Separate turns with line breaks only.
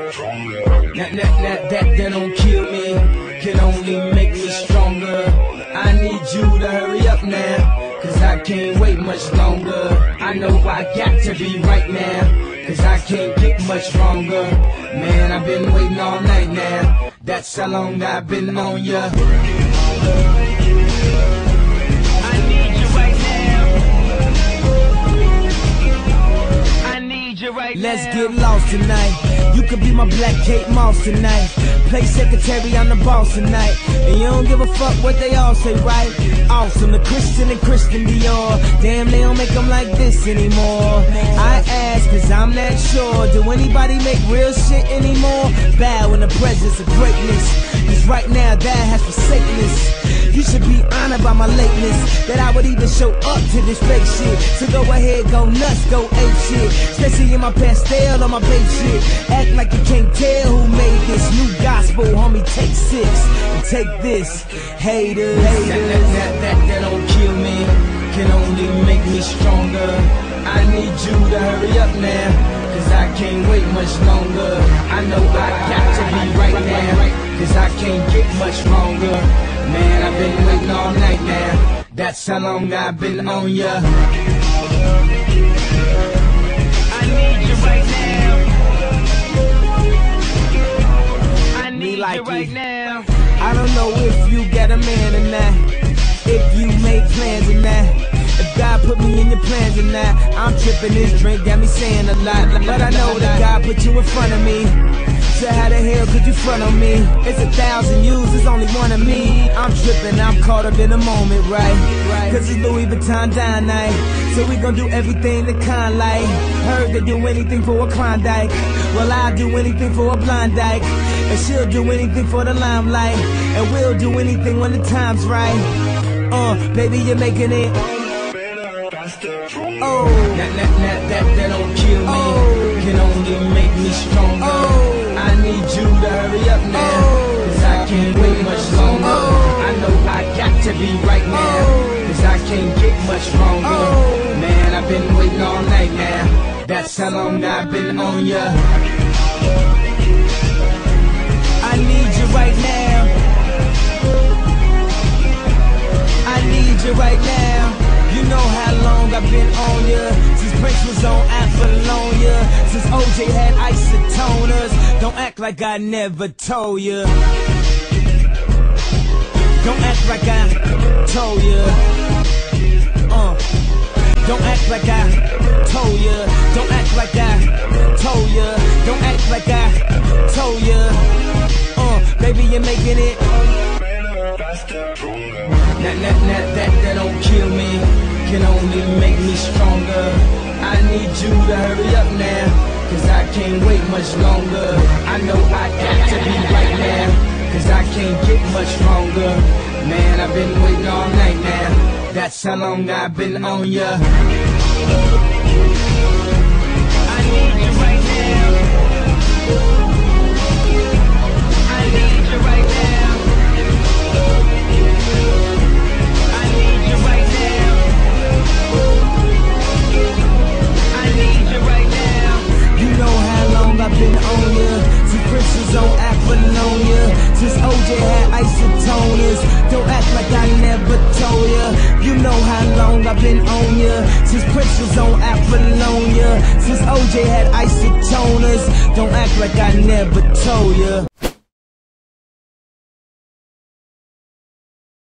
That don't kill me, can only make me stronger. I need you to hurry up now, cause I can't wait much longer. I know I got to be right now, cause I can't get much stronger. Man, I've been waiting all night now, that's how long I've been on ya.
Let's get lost tonight. You could be my black Kate Moss tonight. Play secretary, I'm the boss tonight. And you don't give a fuck what they all say, right? Awesome, the Christian and Christian Dior. Damn, they don't make them like this anymore. I ask, cause I'm not sure. Do anybody make real shit anymore? Bow in the presence of greatness, cause right now that has forsaken us. You should be honored by my lateness, that I would even show up to this fake shit. So go ahead, go nuts, go ape shit. Especially in my pastel on my babe shit. Act like you can't tell who made this new gospel, homie. Take 6 and take this, haters.
That don't kill me, can only make me stronger. I need you to hurry up now, cause I can't wait much longer. I know I got to be right now, cause I can't get much stronger. Man, I've been waiting all night now, that's how long I've been on ya.
I need you right now. I need you right now. I don't know if you got a man or not, if you made plans or not, if God put me in your plans or not. I'm tripping, this drink got me saying a lot, but I know that God put you in front of me. So how the hell could you front on me? It's 1,000 yous, there's only one of me. I'm tripping, I'm caught up in the moment, right? Cause it's Louis Vuitton dine night, so we gon' do everything the kind like. Heard they do anything for a Klondike, well I'll do anything for a blind dyke. And she'll do anything for the limelight, and we'll do anything when the time's right. Baby, you're making it. Oh,
that don't kill me, can only make me stronger. I need you to hurry up now, cause I can't wait much longer. I know I got to be right now, cause I can't get much stronger. Man, I've been waiting all night now, that's how long I've been on ya.
I need you right now. I need you right now. You know how long I've been on ya, since Prince was on Apollonia, since OJ had isotoners. Don't act like I never told ya. Don't act like I told ya. Don't act like I told ya. Don't act like I told ya. Don't act like I told ya. Baby, you're making it.
That don't kill me, can only make me stronger. I need you to hurry up now, cause I can't wait much longer. I know I got to be right now, cause I can't get much stronger. Man, I've been waiting all night now, that's how long I've been on ya.
I need you right now. I need you right now. I've been on ya, since Prince was on Apollonia, since OJ had isotoners. Don't act like I never told ya. You know how long I've been on ya, since Prince was on Apollonia, since OJ had isotoners. Don't act like I never told ya.